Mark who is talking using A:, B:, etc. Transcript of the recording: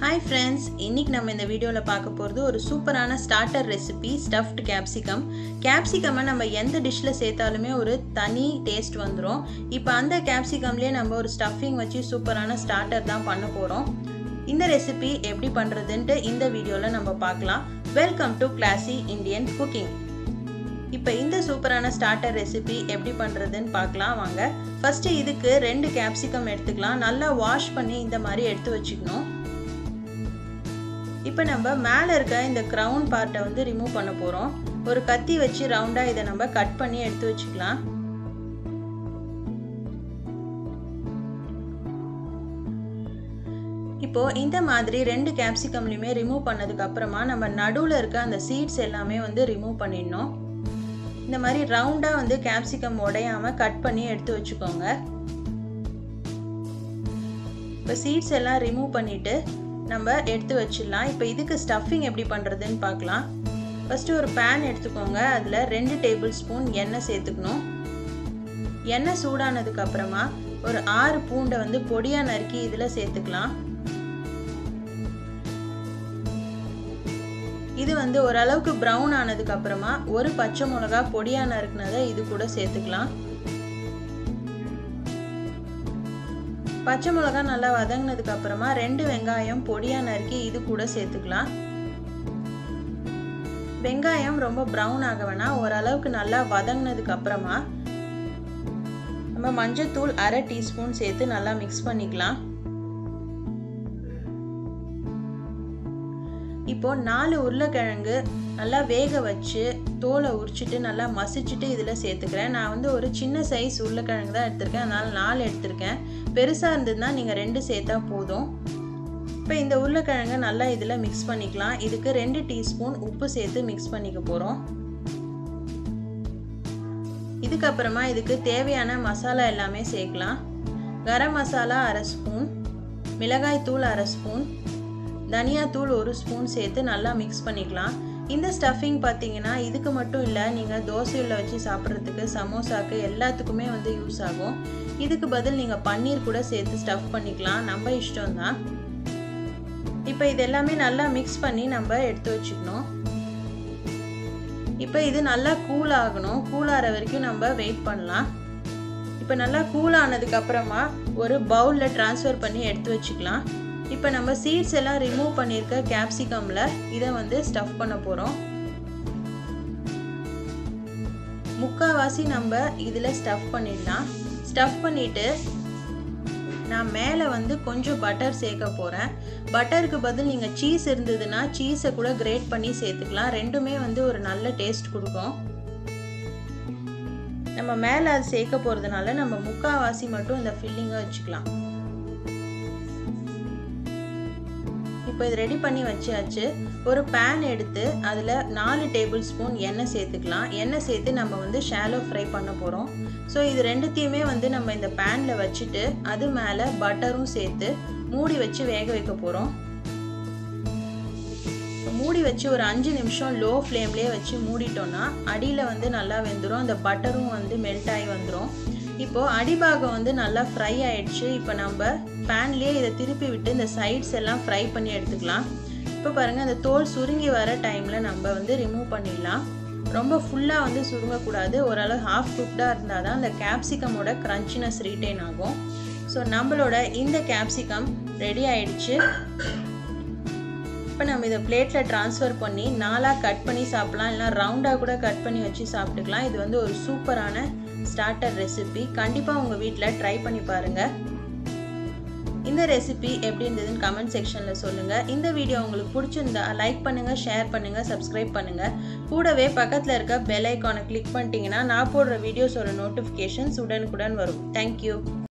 A: Hi friends, இன்னைக்கு நம்ம இந்த வீடியோல பார்க்க போறது ஒரு சூப்பரான starter recipe stuffed capsicum. Capsicum நம்ம எந்த டிஷ்ல சேர்த்தாலுமே ஒரு தனி டேஸ்ட் வந்துரும். இப்போ அந்த capsicumலயே நம்ம ஒரு ஸ்டஃபிங் வச்சு சூப்பரான ஸ்டார்டர் தான் பண்ண போறோம். இந்த ரெசிபி எப்படி பண்றதுன்னு இந்த வீடியோல நம்ம பார்க்கலாம். Welcome to Classy Indian Cooking. இப்போ இந்த சூப்பரான ஸ்டார்டர் ரெசிபி எப்படி பண்றதுன்னு பார்க்கலாம் வாங்க. ஃபர்ஸ்ட் இதுக்கு 2 capsicum எடுத்துக்கலாம். நல்லா வாஷ் பண்ணி இந்த மாதிரி எடுத்து வச்சுக்கணும். இப்போ நம்ம மேல இருக்க இந்த crown பார்ட்ட வந்து ரிமூவ் பண்ண போறோம். ஒரு கத்தி வச்சு ரவுண்டா இத நம்ம கட் பண்ணி எடுத்து வச்சுக்கலாம். இப்போ இந்த மாதிரி 2 capsicumலயுமே ரிமூவ் பண்ணதுக்கு அப்புறமா நம்ம நடுவுல இருக்க அந்த சீட்ஸ் எல்லாமே வந்து ரிமூவ் பண்ணிடணும். இந்த மாதிரி ரவுண்டா வந்து capsicum உடையாம கட் பண்ணி எடுத்து வச்சுக்கோங்க. இப்போ சீட்ஸ் எல்லாம் ரிமூவ் பண்ணிட்டு நம்ம எடுத்து வச்சிடலாம். இப்போ இதுக்கு ஸ்டஃபிங் எப்படி பண்றதுன்னு பார்க்கலாம். ஃபர்ஸ்ட் ஒரு pan எடுத்துக்கோங்க. அதுல 2 டேபிள் ஸ்பூன் எண்ணெய் சேர்த்துக்கணும். எண்ணெய் சூடானதுக்கு அப்புறமா ஒரு 6 பூண்டை வந்து பொடியா நறுக்கி இதுல சேர்த்துக்கலாம். இது வந்து ஓரளவுக்கு பிரவுன் ஆனதுக்கு அப்புறமா ஒரு பச்சை மிளகாய் பொடியா நறுக்குனதை இது கூட சேர்த்துக்கலாம். பச்சை மிளகாய் நல்லா வதங்கினதுக்கு அப்புறமா 2 வெங்காயம் பொடியா நறுக்கி இது கூட சேர்த்துக்கலாம். வெங்காயம் ரொம்ப பிரவுன் ஆக வேணாம், ஓரளவுக்கு நல்லா வதங்கினதுக்கு அப்புறமா நம்ம மஞ்சள்தூள் 1/2 டீஸ்பூன் சேர்த்து நல்லா மிக்ஸ் பண்ணிக்கலாம். இப்போ 4 உருளைக்கிழங்கு நல்லா வேக வச்சு தோலை உரிச்சிட்டு நல்லா மசிச்சுட்டு இதில் சேர்த்துக்கிறேன். நான் வந்து ஒரு சின்ன சைஸ் உருளைக்கிழங்கு தான் எடுத்திருக்கேன், அதனால 4 எடுத்திருக்கேன். பெருசாக இருந்ததுன்னா நீங்கள் 2 சேர்த்தா போதும். இப்போ இந்த உருளைக்கிழங்கு நல்லா இதில் மிக்ஸ் பண்ணிக்கலாம். இதுக்கு 2 டீஸ்பூன் உப்பு சேர்த்து மிக்ஸ் பண்ணிக்க போகிறோம். இதுக்கப்புறமா இதுக்கு தேவையான மசாலா எல்லாமே சேர்க்கலாம். கரம் மசாலா 1/2 ஸ்பூன், மிளகாய் தூள் 1/2 ஸ்பூன், தனியா தூள் 1 ஸ்பூன் சேர்த்து நல்லா மிக்ஸ் பண்ணிக்கலாம். இந்த ஸ்டஃபிங் பார்த்தீங்கன்னா இதுக்கு மட்டும் இல்லை, நீங்கள் தோசையில் வச்சு சாப்பிட்றதுக்கு, சமோசாக்கு எல்லாத்துக்குமே வந்து யூஸ் ஆகும். இதுக்கு பதில் நீங்கள் பன்னீர் கூட சேர்த்து ஸ்டஃப் பண்ணிக்கலாம், நம்ம இஷ்டம் தான். இப்போ இது எல்லாமே நல்லா மிக்ஸ் பண்ணி நம்ம எடுத்து வச்சுக்கணும். இப்போ இது நல்லா கூல் ஆகணும். கூல் ஆகிற வரைக்கும் நம்ம வெயிட் பண்ணலாம். இப்போ நல்லா கூல் ஆனதுக்கு அப்புறமா ஒரு பவுலில் ட்ரான்ஸ்ஃபர் பண்ணி எடுத்து வச்சுக்கலாம். இப்போ நம்ம சீட்ஸ் எல்லாம் ரிமூவ் பண்ணியிருக்க கேப்சிகம்ல இதை வந்து ஸ்டஃப் பண்ண போகிறோம். முக்கால்வாசி நம்ம இதில் ஸ்டஃப் பண்ணிடலாம். ஸ்டஃப் பண்ணிவிட்டு நான் மேலே வந்து கொஞ்சம் பட்டர் சேர்க்க போகிறேன். பட்டருக்கு பதில் நீங்கள் சீஸ் இருந்ததுன்னா சீஸை கூட கிரேட் பண்ணி சேர்த்துக்கலாம். ரெண்டுமே வந்து ஒரு நல்ல டேஸ்ட் கொடுக்கும். நம்ம மேலே அது சேர்க்க போகிறதுனால நம்ம முக்கால்வாசி மட்டும் இந்த ஃபில்லிங்கை வச்சுக்கலாம். இப்போ இது ரெடி பண்ணி வச்சாச்சு. ஒரு பேன் எடுத்து அதில் 4 டேபிள் ஸ்பூன் எண்ணெய் சேர்த்துக்கலாம். எண்ணெய் சேர்த்து நம்ம வந்து ஷாலோ ஃப்ரை பண்ண போகிறோம். ஸோ இது ரெண்டுத்தையுமே வந்து நம்ம இந்த பேனில் வச்சுட்டு அது மேலே பட்டரும் சேர்த்து மூடி வச்சு வேக வைக்க போகிறோம். மூடி வச்சு ஒரு 5 நிமிஷம் லோ ஃப்ளேம்லேயே வச்சு மூடிட்டோன்னா அடியில் வந்து நல்லா வெந்துடும். அந்த பட்டரும் வந்து மெல்ட் ஆகி வந்துடும். இப்போது அடிபாகம் வந்து நல்லா ஃப்ரை ஆகிடுச்சு. இப்போ நம்ம பேன்லேயே இதை திருப்பி விட்டு இந்த சைட்ஸ் எல்லாம் ஃப்ரை பண்ணி எடுத்துக்கலாம். இப்போ பாருங்கள், அந்த தோல் சுருங்கி வர டைமில் நம்ம வந்து ரிமூவ் பண்ணிடலாம். ரொம்ப ஃபுல்லாக வந்து சுருங்கக்கூடாது, ஓரளவு ஹாஃப் குக்டாக இருந்தால் தான் அந்த கேப்சிகமோட க்ரன்ச்சினஸ் ரீட்டைன் ஆகும். ஸோ நம்மளோட இந்த கேப்சிகம் ரெடி ஆயிடுச்சு. இப்போ நம்ம இதை பிளேட்டில் ட்ரான்ஸ்ஃபர் பண்ணி 4ஆக கட் பண்ணி சாப்பிட்லாம், இல்லைனா ரவுண்டாக கூட கட் பண்ணி வச்சு சாப்பிட்டுக்கலாம். இது வந்து ஒரு சூப்பரான ஸ்டார்டர் ரெசிபி. கண்டிப்பாக உங்கள் வீட்டில் ட்ரை பண்ணி பாருங்கள். இந்த ரெசிபி எப்படி இருந்ததுன்னு கமெண்ட் செக்ஷனில் சொல்லுங்கள். இந்த வீடியோ உங்களுக்கு பிடிச்சிருந்தா லைக் பண்ணுங்கள், ஷேர் பண்ணுங்கள், சப்ஸ்கிரைப் பண்ணுங்கள். கூடவே பக்கத்தில் இருக்க பெல் ஐக்கானை கிளிக் பண்ணிட்டீங்கன்னா நான் போடுற வீடியோஸோட நோட்டிஃபிகேஷன்ஸ் உடனுக்குடன் வரும். தேங்க்யூ.